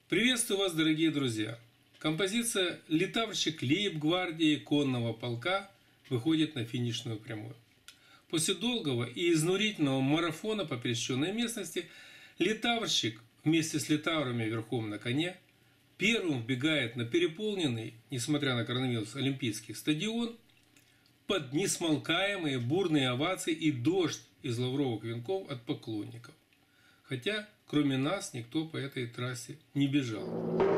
Приветствую вас, дорогие друзья! Композиция «Литаврщик лейб-гвардии конного полка» выходит на финишную прямую. После долгого и изнурительного марафона по пересеченной местности литаврщик вместе с литаврами верхом на коне первым вбегает на переполненный, несмотря на коронавирус, Олимпийский стадион под несмолкаемые бурные овации и дождь из лавровых венков от поклонников. Хотя, кроме нас, никто по этой трассе не бежал.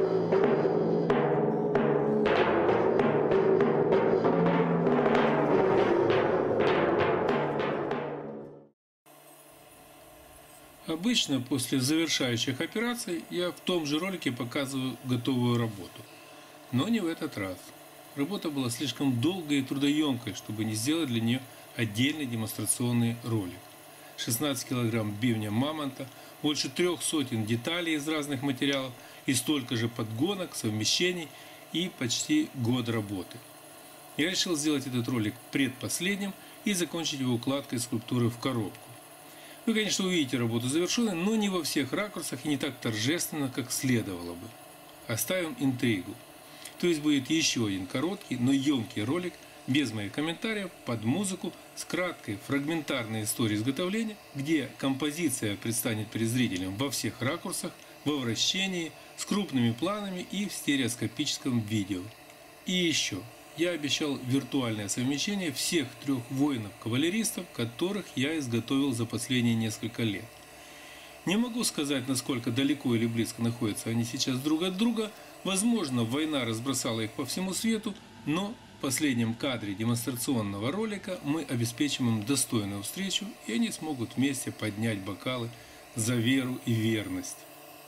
Обычно после завершающих операций я в том же ролике показываю готовую работу. Но не в этот раз. Работа была слишком долгой и трудоемкой, чтобы не сделать для нее отдельный демонстрационный ролик. 16 килограмм бивня мамонта, больше 300 деталей из разных материалов и столько же подгонок, совмещений и почти год работы. Я решил сделать этот ролик предпоследним и закончить его укладкой скульптуры в коробку. Вы, конечно, увидите работу завершенной, но не во всех ракурсах и не так торжественно, как следовало бы. Оставим интригу. То есть будет еще один короткий, но емкий ролик без моих комментариев, под музыку, с краткой фрагментарной историей изготовления, где композиция предстанет перед зрителем во всех ракурсах, во вращении, с крупными планами и в стереоскопическом видео. И еще, я обещал виртуальное совмещение всех 3 воинов-кавалеристов, которых я изготовил за последние несколько лет. Не могу сказать, насколько далеко или близко находятся они сейчас друг от друга. Возможно, война разбросала их по всему свету, но в последнем кадре демонстрационного ролика мы обеспечим им достойную встречу, и они смогут вместе поднять бокалы за веру и верность.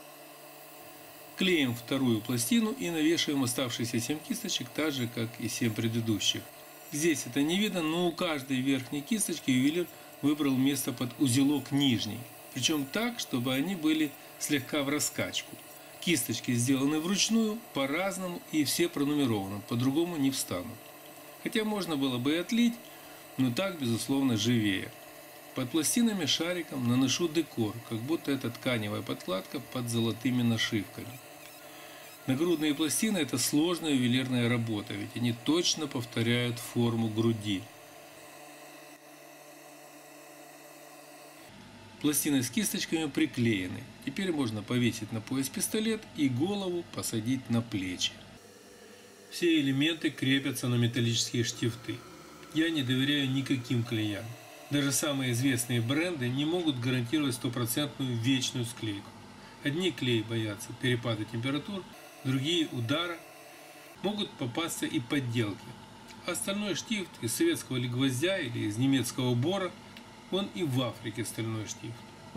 Клеим вторую пластину и навешиваем оставшиеся 7 кисточек, так же, как и 7 предыдущих. Здесь это не видно, но у каждой верхней кисточки ювелир выбрал место под узелок нижней. Причем так, чтобы они были слегка в раскачку. Кисточки сделаны вручную, по-разному и все пронумерованы, по-другому не встанут. Хотя можно было бы и отлить, но так, безусловно, живее. Под пластинами шариком наношу декор, как будто это тканевая подкладка под золотыми нашивками. Нагрудные пластины – это сложная ювелирная работа, ведь они точно повторяют форму груди. Пластины с кисточками приклеены. Теперь можно повесить на пояс пистолет и голову посадить на плечи. Все элементы крепятся на металлические штифты. Я не доверяю никаким клеям. Даже самые известные бренды не могут гарантировать стопроцентную вечную склейку. Одни клеи боятся перепада температур, другие – удара. Могут попасться и подделки. Остальной штифт из советского ли гвоздя или из немецкого бора, он и в Африке стальной штифт.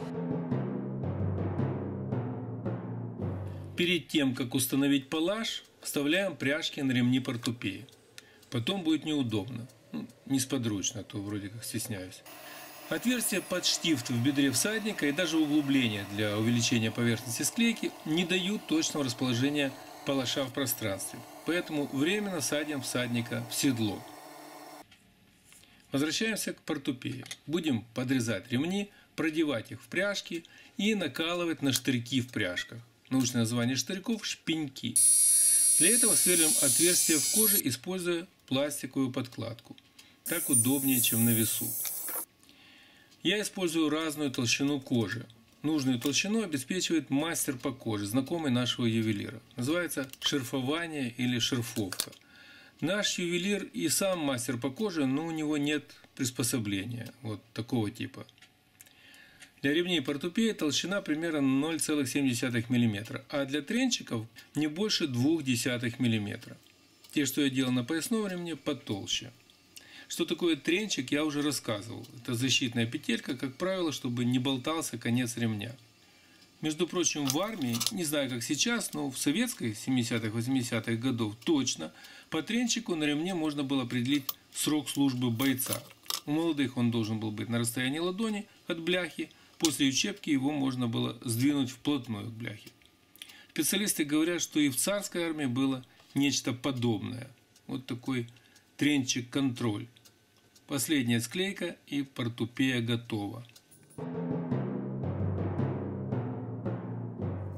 Перед тем, как установить палаш, вставляем пряжки на ремни портупеи. Потом будет неудобно. Несподручно, а то вроде как стесняюсь. Отверстие под штифт в бедре всадника и даже углубление для увеличения поверхности склейки не дают точного расположения палаша в пространстве. Поэтому временно садим всадника в седло. Возвращаемся к портупее. Будем подрезать ремни, продевать их в пряжки и накалывать на штырьки в пряжках. Научное название штырьков – шпеньки. Для этого сверлим отверстие в коже, используя пластиковую подкладку. Так удобнее, чем на весу. Я использую разную толщину кожи. Нужную толщину обеспечивает мастер по коже, знакомый нашего ювелира. Называется шерфование или шерфовка. Наш ювелир и сам мастер по коже, но у него нет приспособления вот такого типа. Для ремней портупеи толщина примерно 0,7 мм, а для тренчиков не больше 0,2 мм. Те, что я делал на поясном ремне, потолще. Что такое тренчик, я уже рассказывал. Это защитная петелька, как правило, чтобы не болтался конец ремня. Между прочим, в армии, не знаю как сейчас, но в советской 70-80-х годов точно, по тренчику на ремне можно было определить срок службы бойца. У молодых он должен был быть на расстоянии ладони от бляхи, после учебки его можно было сдвинуть вплотную к бляхе. Специалисты говорят, что и в царской армии было нечто подобное. Вот такой тренчик-контроль. Последняя склейка и портупея готова.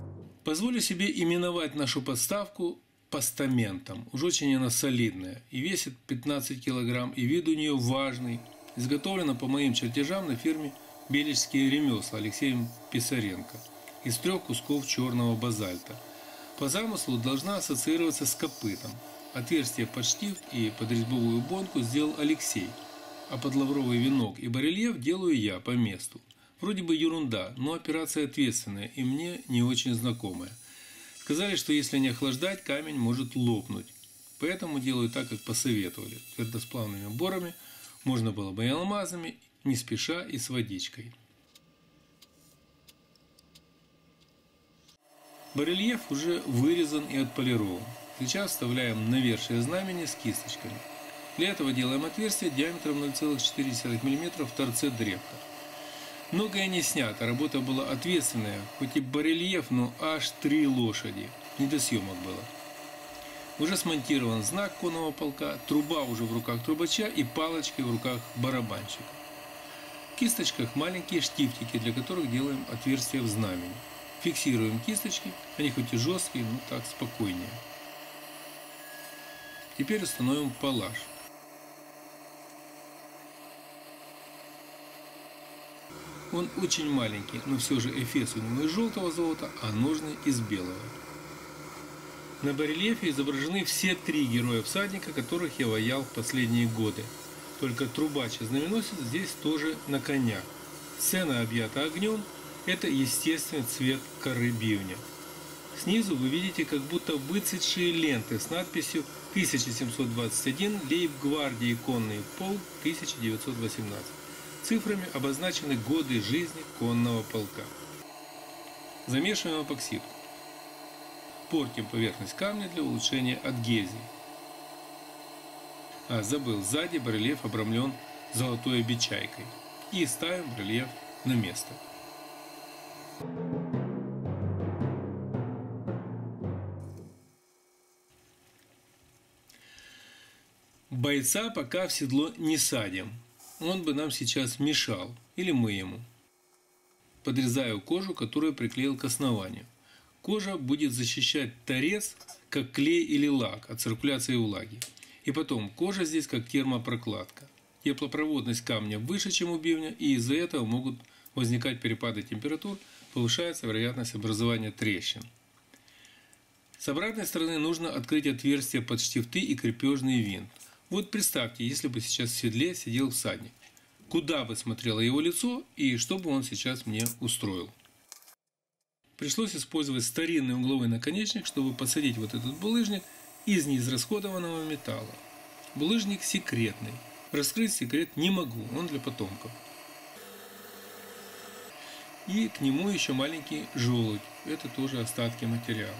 Позволю себе именовать нашу подставку постаментом. Уж очень она солидная и весит 15 килограмм, и вид у нее важный. Изготовлена по моим чертежам на фирме «Бележские ремесла» Алексеем Писаренко из 3 кусков черного базальта. По замыслу должна ассоциироваться с копытом. Отверстие под штифт и под резьбовую бонку сделал Алексей, а под лавровый венок и барельеф делаю я по месту. Вроде бы ерунда, но операция ответственная и мне не очень знакомая. Сказали, что если не охлаждать, камень может лопнуть. Поэтому делаю так, как посоветовали. Твердосплавными борами, можно было бы и алмазами, не спеша и с водичкой. Барельеф уже вырезан и отполирован. Сейчас вставляем навершие знамени с кисточками. Для этого делаем отверстие диаметром 0,4 мм в торце древка. Многое не снято, работа была ответственная, хоть и барельеф, но аж 3 лошади. Не до съемок было. Уже смонтирован знак конного полка, труба уже в руках трубача и палочки в руках барабанщика. В кисточках маленькие штифтики, для которых делаем отверстия в знамени. Фиксируем кисточки, они хоть и жесткие, но так спокойнее. Теперь установим палаш. Он очень маленький, но все же эфес у него из желтого золота, а ножны из белого. На барельефе изображены все 3 героя-всадника, которых я ваял в последние годы. Только трубач и знаменосец здесь тоже на конях. Сцена объята огнем, это естественный цвет коры бивня. Снизу вы видите как будто выцветшие ленты с надписью 1721 Лейб-гвардии конный полк 1918. Цифрами обозначены годы жизни конного полка. Замешиваем эпоксидку. Портим поверхность камня для улучшения адгезии. Забыл, сзади барельеф обрамлен золотой обечайкой. И ставим барельеф на место. Бойца пока в седло не садим. Он бы нам сейчас мешал, или мы ему. Подрезаю кожу, которую приклеил к основанию. Кожа будет защищать торец, как клей или лак, от циркуляции влаги. И потом, кожа здесь как термопрокладка. Теплопроводность камня выше, чем у бивня, и из-за этого могут возникать перепады температур, повышается вероятность образования трещин. С обратной стороны нужно открыть отверстие под штифты и крепежный винт. Вот представьте, если бы сейчас в седле сидел всадник. Куда бы смотрело его лицо и что бы он сейчас мне устроил. Пришлось использовать старинный угловой наконечник, чтобы посадить вот этот булыжник из неизрасходованного металла. Булыжник секретный. Раскрыть секрет не могу, он для потомков. И к нему еще маленький желудь. Это тоже остатки материала.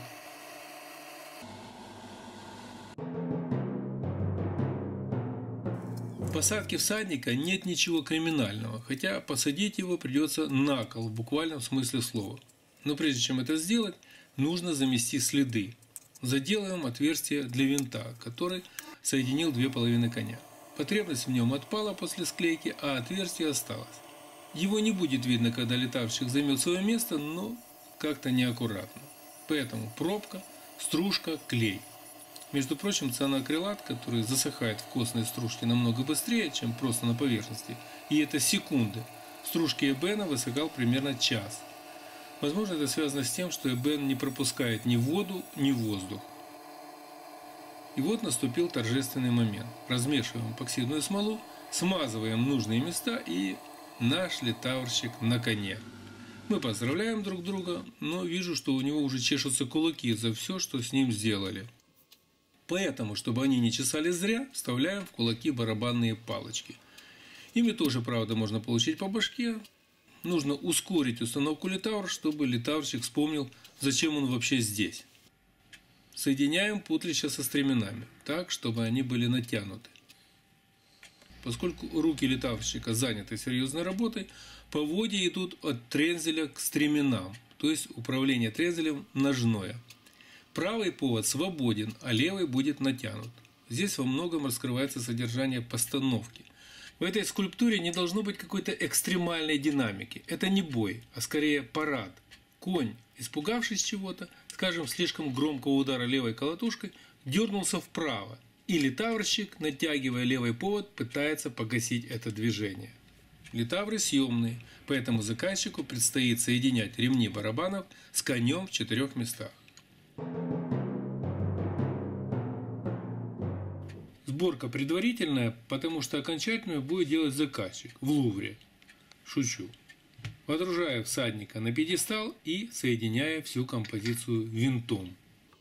В посадке всадника нет ничего криминального, хотя посадить его придется на кол в буквальном смысле слова. Но прежде чем это сделать, нужно замести следы. Заделаем отверстие для винта, который соединил 2 половины коня. Потребность в нем отпала после склейки, а отверстие осталось. Его не будет видно, когда летавщик займет свое место, но как-то неаккуратно. Поэтому пробка, стружка, клей. Между прочим, цианоакрилат, который засыхает в костной стружке намного быстрее, чем просто на поверхности, и это секунды. В стружке эбена высыхал примерно час. Возможно, это связано с тем, что эбен не пропускает ни воду, ни воздух. И вот наступил торжественный момент. Размешиваем эпоксидную смолу, смазываем нужные места, и наш литаврщик на коне. Мы поздравляем друг друга, но вижу, что у него уже чешутся кулаки за все, что с ним сделали. Поэтому, чтобы они не чесались зря, вставляем в кулаки барабанные палочки. Ими тоже, правда, можно получить по башке. Нужно ускорить установку литавра, чтобы литаврщик вспомнил, зачем он вообще здесь. Соединяем путлища со стременами, так, чтобы они были натянуты. Поскольку руки литаврщика заняты серьезной работой, поводья идут от трензеля к стременам, то есть управление трензелем ножное. Правый повод свободен, а левый будет натянут. Здесь во многом раскрывается содержание постановки. В этой скульптуре не должно быть какой-то экстремальной динамики. Это не бой, а скорее парад. Конь, испугавшись чего-то, скажем, слишком громкого удара левой колотушкой, дернулся вправо, и литаврщик, натягивая левый повод, пытается погасить это движение. Литавры съемные, поэтому заказчику предстоит соединять ремни барабанов с конем в 4 местах. Сборка предварительная, потому что окончательную будет делать заказчик в Лувре. Шучу. Водружая всадника на пьедестал и соединяя всю композицию винтом.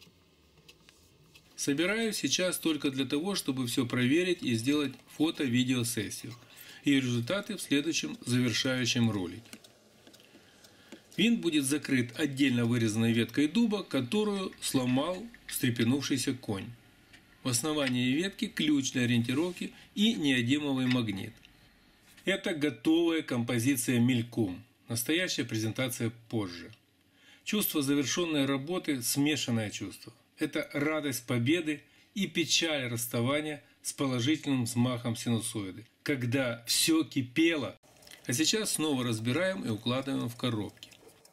Собираю сейчас только для того, чтобы все проверить и сделать фото-видеосессию. И результаты в следующем завершающем ролике. Винт будет закрыт отдельно вырезанной веткой дуба, которую сломал встрепенувшийся конь. В основании ветки ключ для ориентировки и неодимовый магнит. Это готовая композиция мельком. Настоящая презентация позже. Чувство завершенной работы – смешанное чувство. Это радость победы и печаль расставания с положительным взмахом синусоиды, когда все кипело, а сейчас снова разбираем и укладываем в коробки.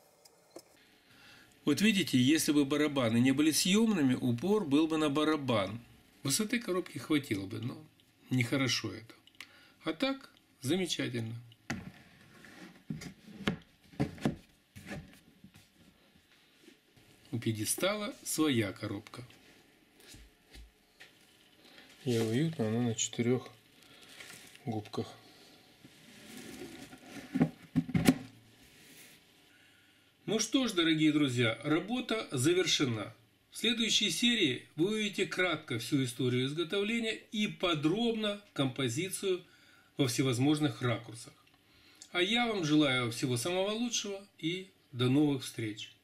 Вот видите, если бы барабаны не были съемными, упор был бы на барабан. Высоты коробки хватило бы, но нехорошо это. А так, замечательно. У пьедестала своя коробка. И уютно она на 4 губках. Ну что ж, дорогие друзья, работа завершена. В следующей серии вы увидите кратко всю историю изготовления и подробно композицию во всевозможных ракурсах. А я вам желаю всего самого лучшего и до новых встреч!